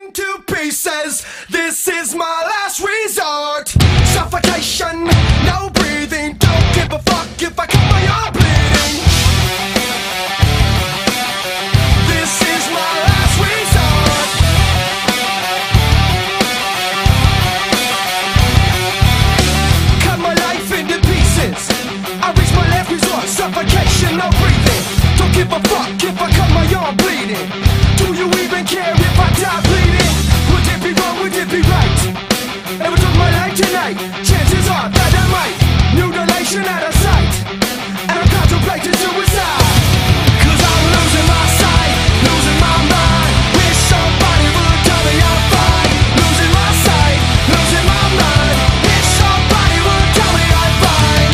To pieces, this is my last resort. Suffocation, no breathing. Don't give a fuck if I cut my arm bleeding. This is my last resort. Cut my life into pieces. I reach my last resort. Suffocation, no breathing. Don't give a fuck if I cut my arm bleeding. Do you even care if I die bleeding? Would it be wrong, would it be right? If I took my life tonight, chances are that I might mutilation out of sight. And I'm contemplating suicide. Cause I'm losing my sight, losing my mind. Wish somebody would tell me I'm fine. Losing my sight, losing my mind. Wish somebody would tell me I'm fine.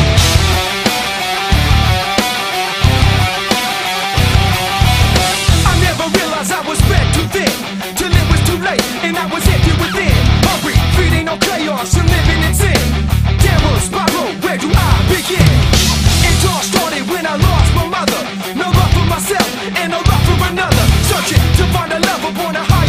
I never realized I was spread too thin, till it was too late and I was empty within. Hungry, feeding on chaos and living in sin. Downward spiral, where do I begin? It all started when I lost my mother. No love for myself and no love for another. Searching to find a love upon a high.